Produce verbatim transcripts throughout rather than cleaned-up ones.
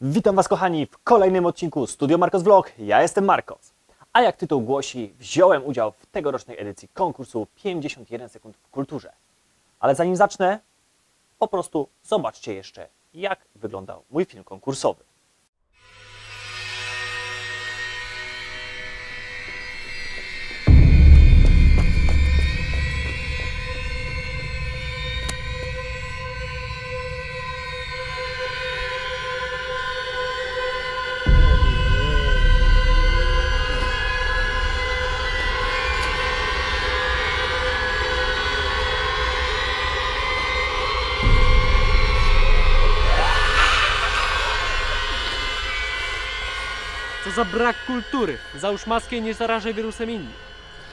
Witam Was, kochani, w kolejnym odcinku Studio Marcos Vlog. Ja jestem Marcos. A jak tytuł głosi, wziąłem udział w tegorocznej edycji konkursu pięćdziesiąt jeden sekund w kulturze. Ale zanim zacznę, po prostu zobaczcie jeszcze, jak wyglądał mój film konkursowy. Co za brak kultury! Załóż maskę i nie zarażaj wirusem innych.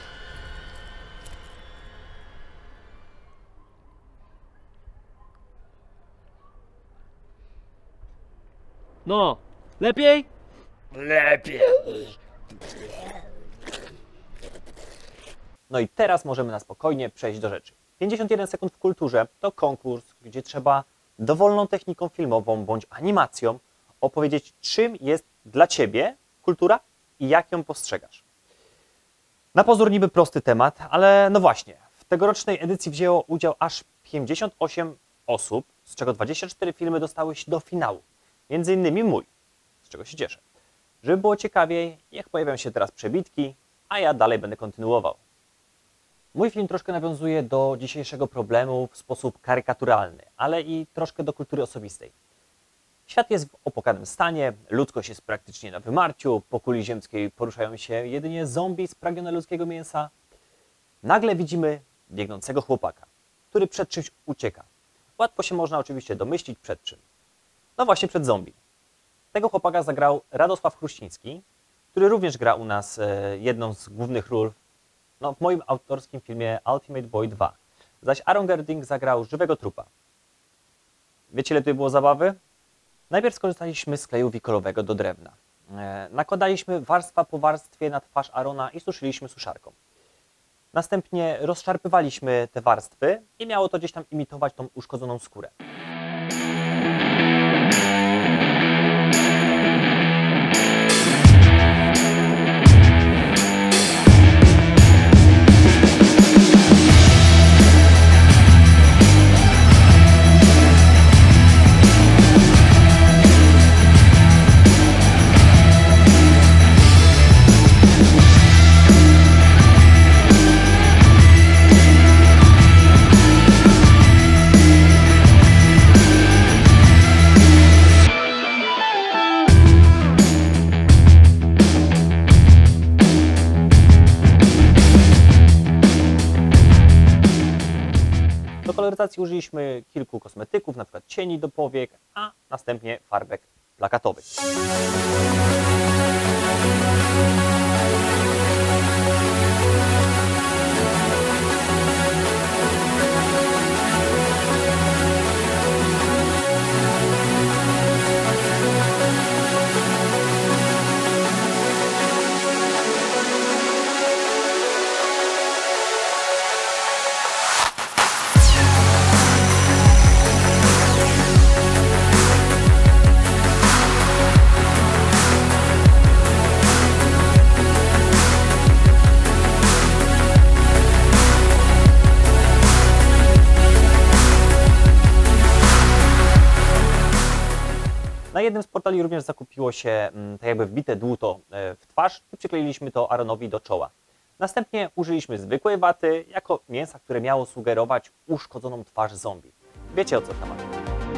No, lepiej? Lepiej. No i teraz możemy na spokojnie przejść do rzeczy. pięćdziesiąt jeden sekund w kulturze to konkurs, gdzie trzeba dowolną techniką filmową bądź animacją opowiedzieć, czym jest dla Ciebie kultura i jak ją postrzegasz. Na pozór niby prosty temat, ale no właśnie, w tegorocznej edycji wzięło udział aż pięćdziesiąt osiem osób, z czego dwadzieścia cztery filmy dostały się do finału. Między innymi mój, z czego się cieszę. Żeby było ciekawiej, niech pojawią się teraz przebitki, a ja dalej będę kontynuował. Mój film troszkę nawiązuje do dzisiejszego problemu w sposób karykaturalny, ale i troszkę do kultury osobistej. Świat jest w opłakanym stanie, ludzkość jest praktycznie na wymarciu, po kuli ziemskiej poruszają się jedynie zombie spragnione ludzkiego mięsa. Nagle widzimy biegnącego chłopaka, który przed czymś ucieka. Łatwo się można oczywiście domyślić przed czym. No właśnie przed zombie. Tego chłopaka zagrał Radosław Chruściński, który również gra u nas jedną z głównych ról no, w moim autorskim filmie Ultimate Boy dwa. Zaś Aaron Gerding zagrał żywego trupa. Wiecie, ile tutaj było zabawy? Najpierw skorzystaliśmy z kleju wikolowego do drewna. E, nakładaliśmy warstwa po warstwie na twarz Arona i suszyliśmy suszarką. Następnie rozszarpywaliśmy te warstwy i miało to gdzieś tam imitować tą uszkodzoną skórę. Do koloryzacji użyliśmy kilku kosmetyków, na przykład cieni do powiek, a następnie farbek plakatowych. Na jednym z portali również zakupiło się tak jakby wbite dłuto w twarz i przykleiliśmy to Aaronowi do czoła. Następnie użyliśmy zwykłej waty jako mięsa, które miało sugerować uszkodzoną twarz zombie. Wiecie, o co tam chodzi.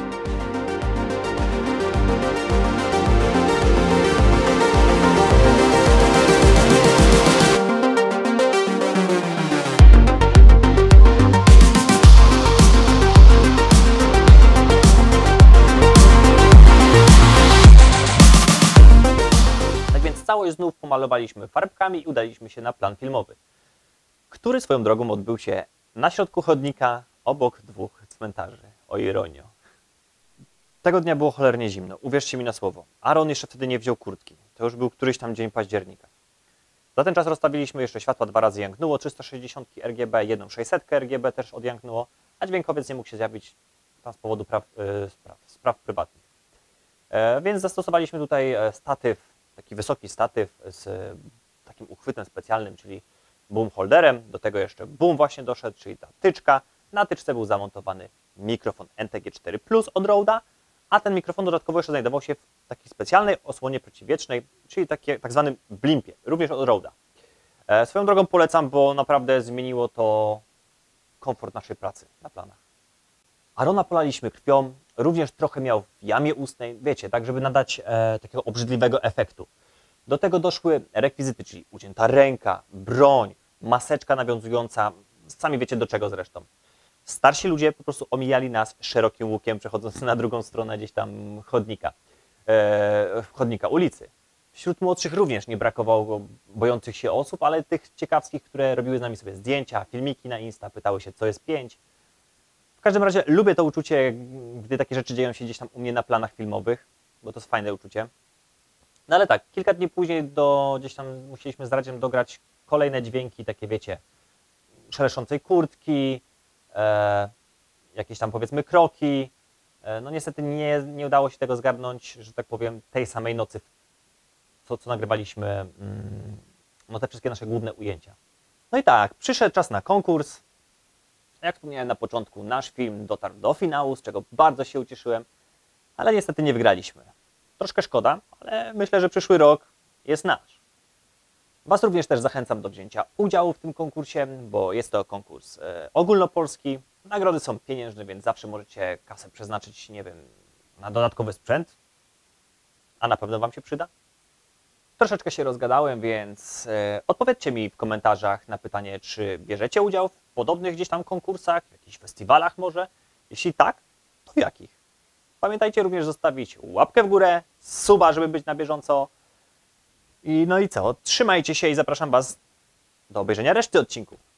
Całość znów pomalowaliśmy farbkami i udaliśmy się na plan filmowy, który swoją drogą odbył się na środku chodnika obok dwóch cmentarzy. O ironio. Tego dnia było cholernie zimno, uwierzcie mi na słowo. Aaron jeszcze wtedy nie wziął kurtki. To już był któryś tam dzień października. Za ten czas rozstawiliśmy jeszcze światła, dwa razy jęknęło, trzysta sześćdziesiąt R G B, jedną sześćset R G B też odjęknęło, a dźwiękowiec nie mógł się zjawić tam z powodu praw, yy, spraw, spraw prywatnych. E, więc zastosowaliśmy tutaj e, statyw, taki wysoki statyw z e, takim uchwytem specjalnym, czyli boom holderem. Do tego jeszcze boom właśnie doszedł, czyli ta tyczka. Na tyczce był zamontowany mikrofon N T G cztery Plus od Rode'a, a ten mikrofon dodatkowo jeszcze znajdował się w takiej specjalnej osłonie przeciwwietrznej, czyli takie, tak zwanym blimpie, również od Rode'a. E, swoją drogą polecam, bo naprawdę zmieniło to komfort naszej pracy na planach. Arona polaliśmy krwią, również trochę miał w jamie ustnej, wiecie, tak żeby nadać e, takiego obrzydliwego efektu. Do tego doszły rekwizyty, czyli ucięta ręka, broń, maseczka nawiązująca, sami wiecie do czego zresztą. Starsi ludzie po prostu omijali nas szerokim łukiem, przechodząc na drugą stronę gdzieś tam chodnika, e, chodnika ulicy. Wśród młodszych również nie brakowało bojących się osób, ale tych ciekawskich, które robiły z nami sobie zdjęcia, filmiki na Insta, pytały się, co jest pięć. W każdym razie lubię to uczucie, gdy takie rzeczy dzieją się gdzieś tam u mnie na planach filmowych, bo to jest fajne uczucie. No ale tak, kilka dni później do, gdzieś tam musieliśmy z Radziem dograć kolejne dźwięki, takie wiecie, szeleszącej kurtki, e, jakieś tam powiedzmy kroki. E, no niestety nie, nie udało się tego zgarnąć, że tak powiem, tej samej nocy, co, co nagrywaliśmy mm, no te wszystkie nasze główne ujęcia. No i tak, przyszedł czas na konkurs. Jak wspomniałem na początku, nasz film dotarł do finału, z czego bardzo się ucieszyłem, ale niestety nie wygraliśmy. Troszkę szkoda, ale myślę, że przyszły rok jest nasz. Was również też zachęcam do wzięcia udziału w tym konkursie, bo jest to konkurs e, ogólnopolski. Nagrody są pieniężne, więc zawsze możecie kasę przeznaczyć, nie wiem, na dodatkowy sprzęt, a na pewno Wam się przyda. Troszeczkę się rozgadałem, więc e, odpowiedzcie mi w komentarzach na pytanie, czy bierzecie udział w podobnych gdzieś tam konkursach, w jakichś festiwalach może? Jeśli tak, to w jakich? Pamiętajcie również zostawić łapkę w górę, suba, żeby być na bieżąco. I no i co? Trzymajcie się i zapraszam Was do obejrzenia reszty odcinków.